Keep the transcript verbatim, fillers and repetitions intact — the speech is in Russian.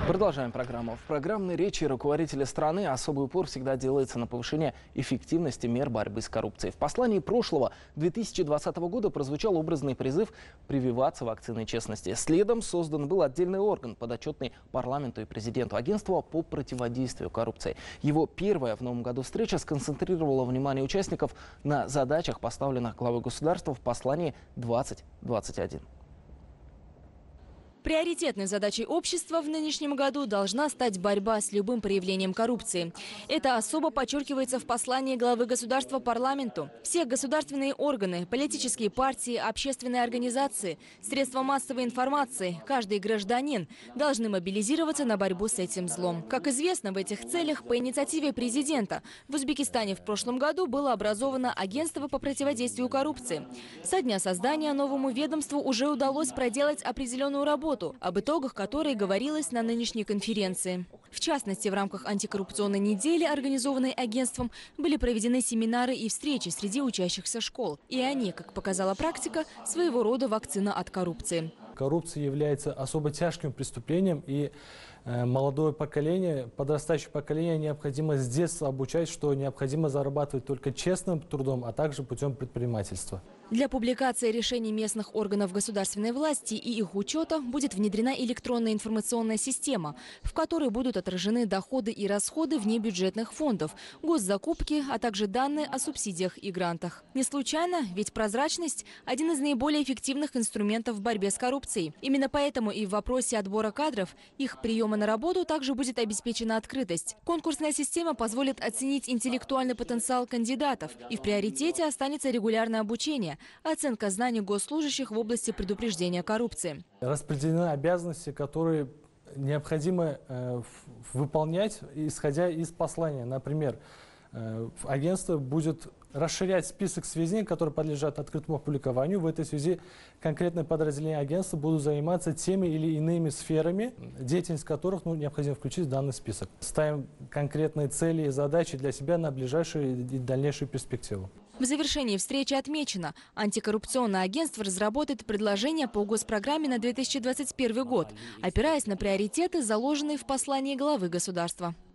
Продолжаем программу. В программной речи руководителя страны особый упор всегда делается на повышение эффективности мер борьбы с коррупцией. В послании прошлого две тысячи двадцатого года прозвучал образный призыв прививаться вакциной честности. Следом создан был отдельный орган, подотчетный парламенту и президенту, агентство по противодействию коррупции. Его первая в новом году встреча сконцентрировала внимание участников на задачах, поставленных главой государства в послании двадцать двадцать один. Приоритетной задачей общества в нынешнем году должна стать борьба с любым проявлением коррупции. Это особо подчеркивается в послании главы государства парламенту. Все государственные органы, политические партии, общественные организации, средства массовой информации, каждый гражданин должны мобилизироваться на борьбу с этим злом. Как известно, в этих целях по инициативе президента в Узбекистане в прошлом году было образовано агентство по противодействию коррупции. Со дня создания новому ведомству уже удалось проделать определенную работу, об итогах которой говорилось на нынешней конференции. В частности, в рамках антикоррупционной недели, организованной агентством, были проведены семинары и встречи среди учащихся школ. И они, как показала практика, своего рода вакцина от коррупции. Коррупция является особо тяжким преступлением, и молодое поколение, подрастающее поколение необходимо с детства обучать, что необходимо зарабатывать только честным трудом, а также путем предпринимательства. Для публикации решений местных органов государственной власти и их учета будет внедрена электронная информационная система, в которой будут отражены доходы и расходы внебюджетных фондов, госзакупки, а также данные о субсидиях и грантах. Не случайно, ведь прозрачность – один из наиболее эффективных инструментов в борьбе с коррупцией. Именно поэтому и в вопросе отбора кадров, их приема на работу также будет обеспечена открытость. Конкурсная система позволит оценить интеллектуальный потенциал кандидатов, и в приоритете останется регулярное обучение, оценка знаний госслужащих в области предупреждения коррупции. Распределены обязанности, которые необходимо э, выполнять, исходя из послания. Например, э, агентство будет расширять список сведений, которые подлежат открытому публикованию. В этой связи конкретные подразделения агентства будут заниматься теми или иными сферами, деятельность которых ну, необходимо включить в данный список. Ставим конкретные цели и задачи для себя на ближайшую и дальнейшую перспективу. В завершении встречи отмечено, антикоррупционное агентство разработает предложения по госпрограмме на две тысячи двадцать первый год, опираясь на приоритеты, заложенные в послании главы государства.